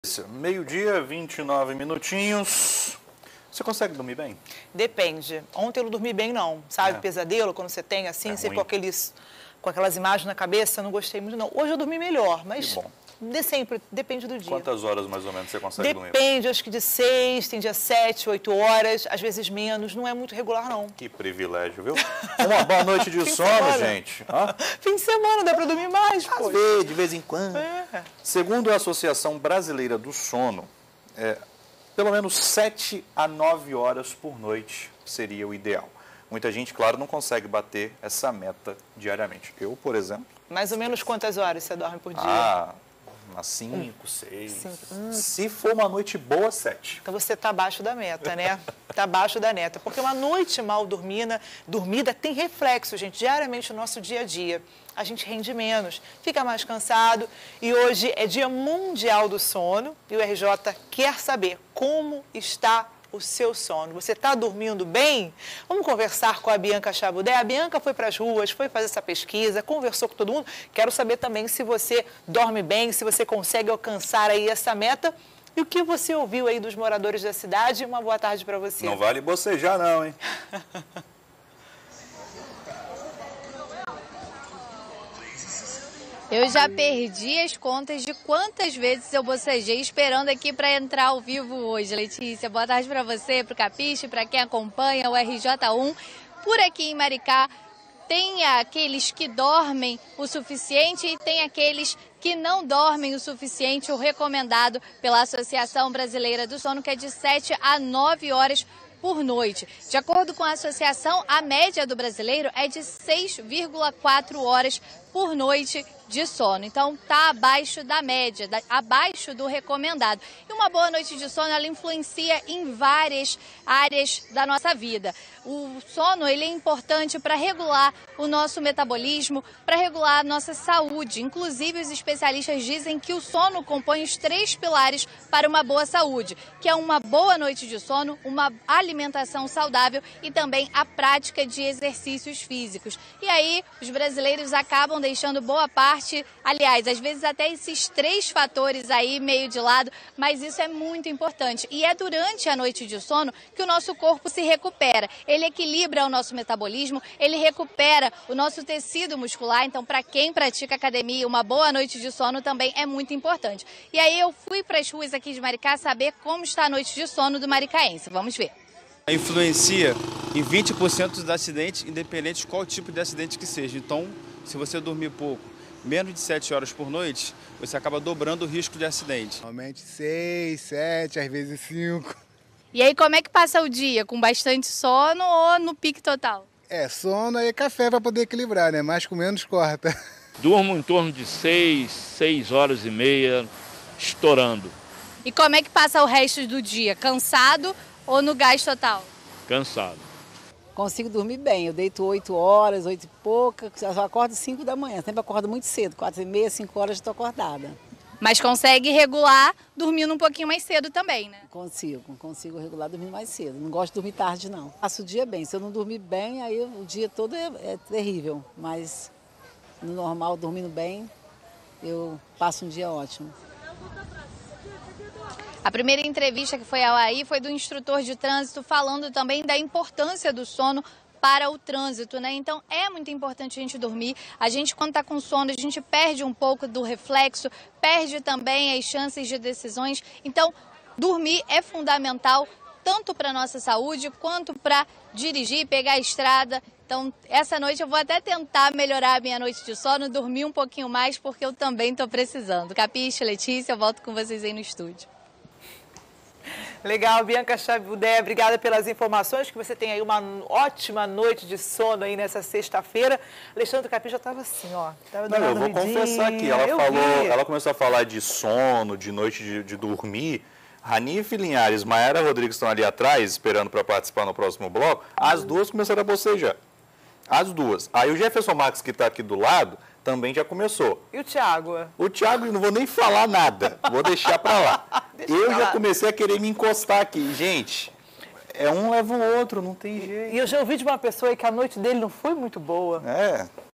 Meio-dia, 29 minutinhos. Você consegue dormir bem? Depende. Ontem eu não dormi bem, não. Sabe, pesadelo, quando você tem assim, você com aquelas imagens na cabeça, eu não gostei muito, não. Hoje eu dormi melhor, mas sempre, depende do dia. Quantas horas, mais ou menos, você consegue dormir? Depende, acho que de 6, tem dia 7, 8 horas, às vezes menos. Não é muito regular, não. Que privilégio, viu? Uma boa noite de sono, gente. Fim de semana, dá pra dormir mais, pô. De vez em quando. Segundo a Associação Brasileira do Sono, pelo menos 7 a 9 horas por noite seria o ideal. Muita gente, claro, não consegue bater essa meta diariamente. Eu, por exemplo... Mais ou menos quantas horas você dorme por dia? Umas 5, 6. Se for uma noite boa, 7. Então você está abaixo da meta, né? Está abaixo da meta. Porque uma noite mal dormida tem reflexo, gente, diariamente no nosso dia a dia. A gente rende menos, fica mais cansado. E hoje é Dia Mundial do Sono e o RJ quer saber como está o seu sono. Você está dormindo bem? Vamos conversar com a Bianca Chabudé. A Bianca foi para as ruas, foi fazer essa pesquisa, conversou com todo mundo. Quero saber também se você dorme bem, se você consegue alcançar aí essa meta. E o que você ouviu aí dos moradores da cidade? Uma boa tarde para você. Não vale bocejar não, hein? Eu já perdi as contas de quantas vezes eu bocejei esperando aqui para entrar ao vivo hoje, Letícia. Boa tarde para você, para o Capiche, para quem acompanha o RJ1. Por aqui em Maricá, tem aqueles que dormem o suficiente e tem aqueles que não dormem o suficiente, o recomendado pela Associação Brasileira do Sono, que é de 7 a 9 horas por noite. De acordo com a associação, a média do brasileiro é de 6,4 horas por noite de sono. Então, está abaixo da média, abaixo do recomendado. E uma boa noite de sono, ela influencia em várias áreas da nossa vida. O sono, ele é importante para regular o nosso metabolismo, para regular a nossa saúde. Inclusive, os especialistas dizem que o sono compõe os 3 pilares para uma boa saúde, que é uma boa noite de sono, uma alimentação saudável e também a prática de exercícios físicos. E aí, os brasileiros acabam deixando boa parte, aliás, às vezes até esses 3 fatores aí meio de lado, mas isso é muito importante. E é durante a noite de sono que o nosso corpo se recupera. Ele equilibra o nosso metabolismo, ele recupera o nosso tecido muscular. Então, para quem pratica academia, uma boa noite de sono também é muito importante. E aí eu fui para as ruas aqui de Maricá saber como está a noite de sono do maricaense. Vamos ver. Influencia em 20% dos acidentes, independente de qual tipo de acidente que seja. Então, se você dormir pouco, menos de 7 horas por noite, você acaba dobrando o risco de acidente. Normalmente 6, 7, às vezes 5. E aí, como é que passa o dia? Com bastante sono ou no pique total? Sono e café para poder equilibrar, né? Mais com menos corta. Durmo em torno de 6 horas e meia, estourando. E como é que passa o resto do dia? Cansado ou no gás total? Cansado. Consigo dormir bem, eu deito 8 horas, 8 e pouca, só acordo 5 da manhã, sempre acordo muito cedo, 4 e meia, 5 horas já estou acordada. Mas consegue regular dormindo um pouquinho mais cedo também, né? Consigo regular dormindo mais cedo, não gosto de dormir tarde não. Passo o dia bem, se eu não dormir bem, aí o dia todo é terrível, mas no normal, dormindo bem, eu passo um dia ótimo. A primeira entrevista que foi ao aí foi do instrutor de trânsito falando também da importância do sono para o trânsito, né? Então é muito importante a gente dormir. A gente, quando está com sono, a gente perde um pouco do reflexo, perde também as chances de decisões. Então, dormir é fundamental tanto para a nossa saúde quanto para dirigir, pegar a estrada. Então, essa noite eu vou até tentar melhorar a minha noite de sono, dormir um pouquinho mais, porque eu também estou precisando. Capiche, Letícia, eu volto com vocês aí no estúdio. Legal, Bianca Chabudé, obrigada pelas informações, que você tem aí uma ótima noite de sono aí nessa sexta-feira. Alexandre Capiche já estava assim, ó. Não, eu vou confessar aqui, ela começou a falar de sono, de noite de dormir. Ranife Linhares, Mayara Rodrigues estão ali atrás, esperando para participar no próximo bloco. As duas começaram a bocejar. As duas. Aí o Jefferson Marques, que está aqui do lado, também já começou. E o Thiago? O Thiago, não vou nem falar nada, vou deixar para lá. Eu já comecei a querer me encostar aqui. Gente, um leva o outro, não tem jeito. E eu já ouvi de uma pessoa aí que a noite dele não foi muito boa.